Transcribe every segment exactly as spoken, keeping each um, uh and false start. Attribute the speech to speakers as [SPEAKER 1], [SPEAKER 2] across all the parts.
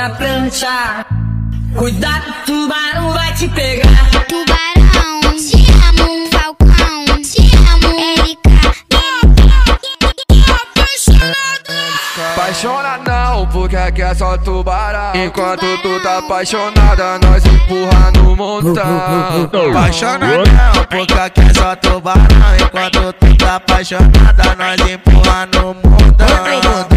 [SPEAKER 1] na prancha. Cuidado, tubarão vai te pegar.
[SPEAKER 2] Tubarão, te amo, Falcão, te amo, Erika.
[SPEAKER 3] Apaixona não, porque aqui é só tubarão. Enquanto tu tá apaixonada, nós empurra no montão.
[SPEAKER 4] Apaixona não, porque aqui é só tubarão. Enquanto tu tá apaixonada, nós empurra no montão.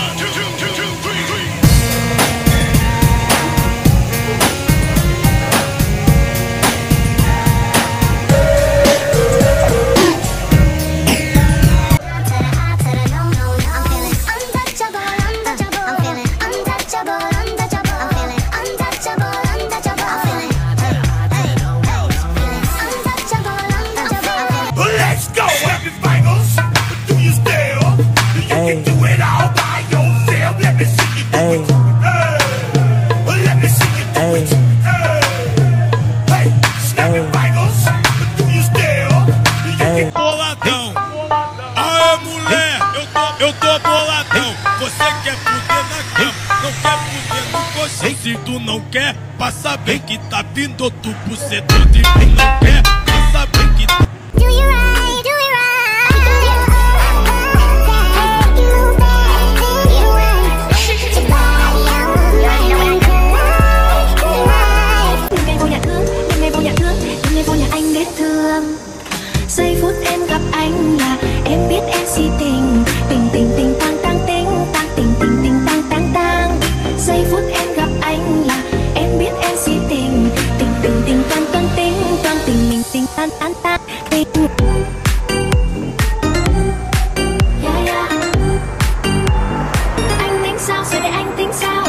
[SPEAKER 5] Boladão, aê mulher, eu tô, eu tô boladão. Você quer fuder na cama, não quer fuder no colchão. Se tu não quer, passa bem que tá vindo outro bucetão. Se tu não quer, passa bem que tá.
[SPEAKER 2] Do you right, do you right, do you giây phút em gặp anh là em biết em si tình. Tình tình tình tang tang tình tang tình tình tình tang tang tang. Giây phút em gặp anh là em biết em si tình. Tình tình tình tang tang tình tang tình mình tình tan tan tan tình. Yeah, yeah. Anh tính sao rồi để anh tính sao?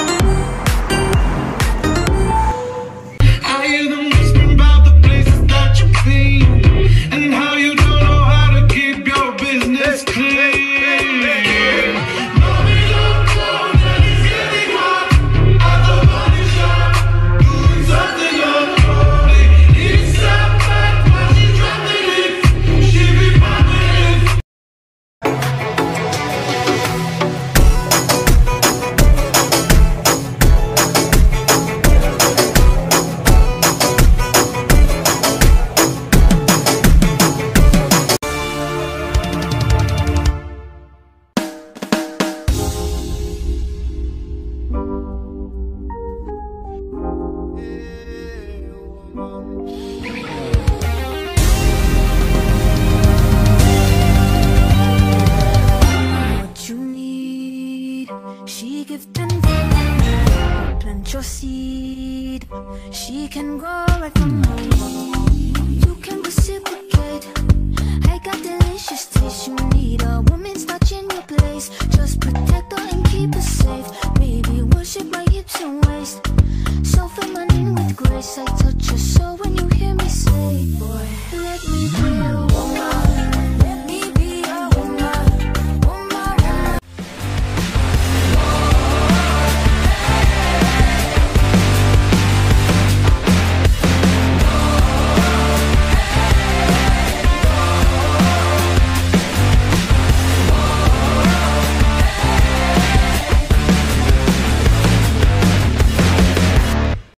[SPEAKER 6] She gives ten plant your seed. She can grow right from home. You can reciprocate. I got delicious taste. You need a woman's touch in your place. Just protect her and keep her safe. Baby, worship my hips and waist. So feminine with grace. I touch your soul when you hear me say, boy,